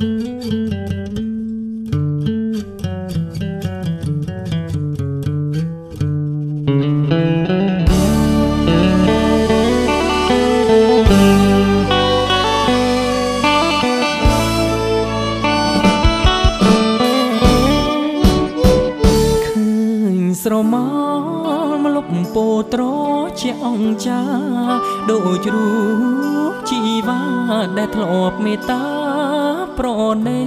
ស្រមោលមកលុបពោត្រជាអង្គចាដូចរូបជីវ៉ាដែលធ្លាប់មេត្តាប្រណី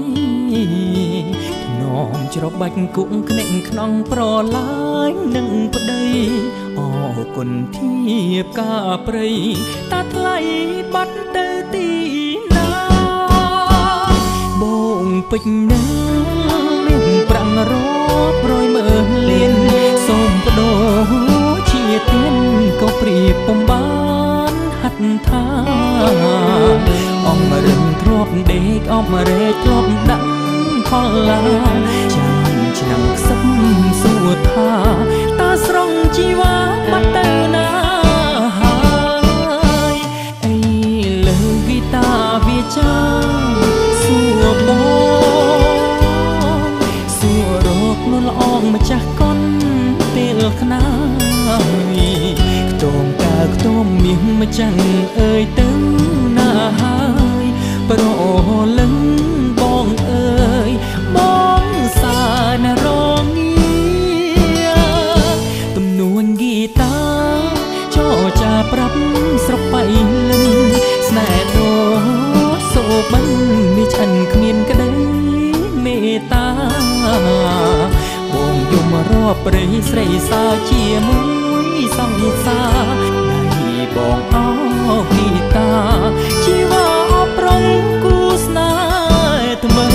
នោមច្របាច់គង់ក្នេងខ្នងប្រឡាយនឹងប្តីអរគុណធៀបការព្រៃតាថ្លៃបាត់ទៅទីណាបងពេជ្រនឹងមានប្រាំងរាប់រយម៉ឺនលានសូមបដូរជាទៀនក៏ព្រៀបបំបានហត្ថថាអំរឹងធ្លាប់ដេកអមរែកធ្លាប់ដាក់ខលាចាំឆ្នាំខ្សឹបសួរថាតើស្រង់ជីវ៉ាបាត់ទៅណាហើយអីលើហ្គីតាវាចាសួរបងសួររកនួនល្អងម្ចាស់កុនពេលខ្នាយខ្ទមកើខ្ទមមាសម្ចាំងអើយទៅណាហើយប្រលឹងបងអើយបងសានរងងារទំនួញហ្គីតាចោចាប្រាប់ស្រុកបៃលិនស្នេហ៍ដោសូបិនមានឆ្អិនគ្មានក្តីមេត្តាបងយំរាប់ព្រៃស្រីសាជាមួយសង្សារដៃបងអោហ្គីតាជីវ៉ាអប់រំគូស្នេហ៍ថ្មី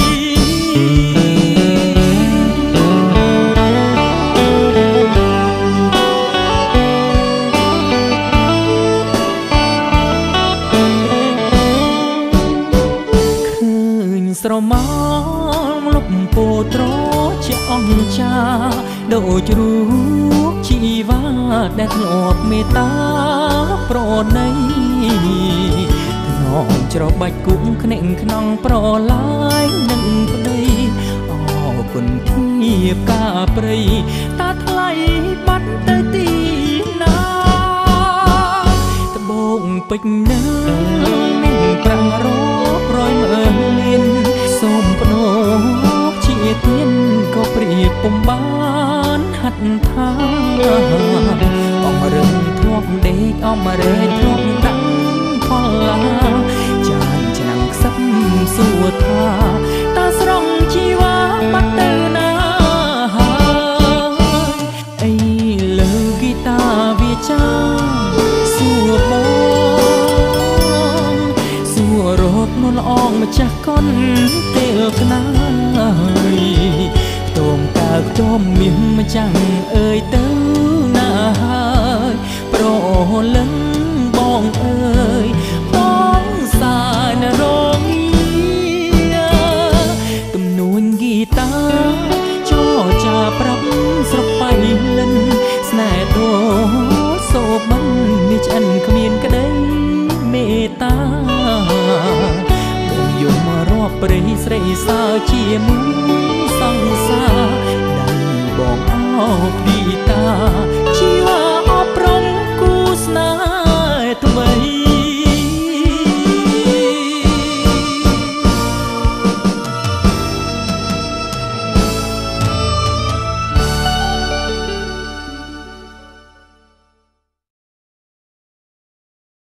ស្រមោលលុបពោត្រជាអង្គចាដូចរូបជីវ៉ាដែលធ្លាប់មេត្តាប្រណីថ្នមច្របាច់គង់ក្នេងខ្នងប្រឡាយនឹងប្តីអរគុណធៀបការព្រៃតាថ្លៃបាត់ទៅទីណាត្បូងពេជ្រនឹងមានប្រាំងរាប់រយម៉ឺនលានសូមបដូរជាទៀនក៏ព្រៀបបំបានហត្ថថាអំរឹងធ្លាប់ដេកអមរែកធ្លាប់ដាក់ផល្លាចានឆ្នាំងខ្សឹបសួរថាតើស្រង់ជីវ៉ាបាត់ទៅណាហើយអីលើហ្គីតាវាចាសួរបងសួររកនួនល្អងម្ចាស់កុនពេលខ្នាយខ្ទមកើខ្ទមមាសម្ចាំងអើយទៅណាហើយប្រលឹងបងអើយបងសានរងងារទំនួញហ្គីតាចោចាប្រាប់ស្រុកបៃលិនស្នេហ៍ដោសូបិនមានឆ្អិនគ្មានក្តីមេត្តាបងយំរាប់ព្រៃស្រីសាជាមួយសង្សារដៃបងអោបឌីតា